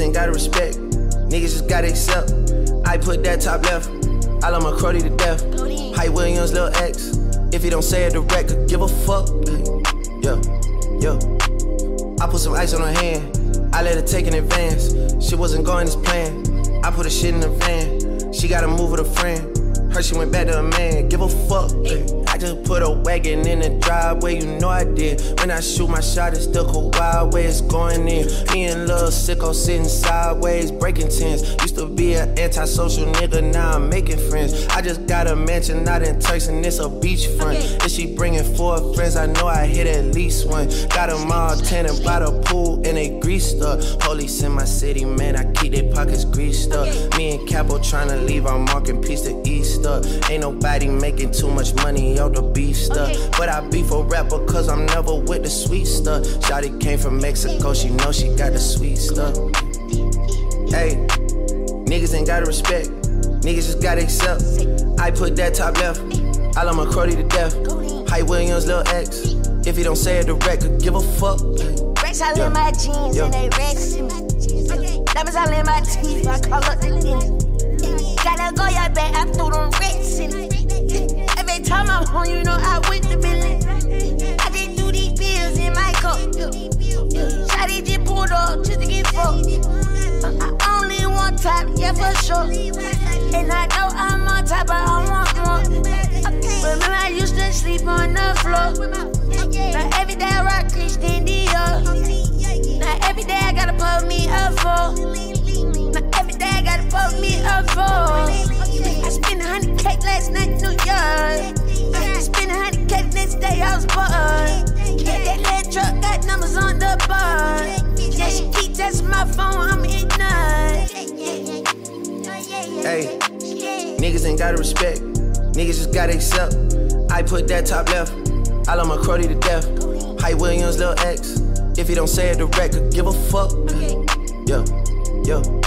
ain't gotta respect, niggas just gotta accept. I put that top left, I love my Crody to death. Hype Williams, Lil X, if he don't say it direct, could give a fuck. Yeah, yeah. I put some ice on her hand, I let her take in advance. Shit wasn't going as planned, I put her shit in the van. She gotta move with a friend, heard she went back to a man, give a fuck. I just put a wagon in the driveway, you know I did. When I shoot my shot, it's still cold wild way it's going in. Me and Lil Sicko sitting sideways, breaking tents. Used to be an antisocial nigga, now I'm making friends. I just got a mansion out in Turks and it's a beachfront. If she bringing 4 friends, I know I hit at least one. Got them all tanning by the pool and they greased up. Police in my city, man, I keep their pockets greased up. Me and Capo tryna leave our marking piece to Easter. Ain't nobody making too much money out the beef stuff. But I beef a rapper cause I'm never with the sweet stuff. Shawty came from Mexico, she know she got the sweet stuff. Hey, niggas ain't gotta respect, niggas just gotta accept. I put that top left, I love my Crody to death. Hype Williams, Lil X, if he don't say it direct, could give a fuck. Rex all in my jeans and they Rex in my jeans. Diamonds all in my teeth, I call up the thing. Gotta go your back, I threw them Rex in it. Every time I'm home, you know I went to Billy. I just do these bills in my cup. Shawty just pulled up just to get fucked. I only want top, yeah for sure. And I know I'm on top, but I want more. Remember I used to sleep on the floor. Now every day I rock Christian Dior. Now every day I gotta put me up for. Now every day I gotta put me up for. I spent 100K last night in New York. I spent 100K the next day I was bored. Yeah, that little truck got numbers on the board. Yeah, she keep testing my phone, I'm in none. Hey, niggas ain't gotta respect, niggas just gotta accept. I put that top left, I love my Crody to death. Hype Williams, Lil X, if he don't say it direct, could give a fuck. Yeah, yeah.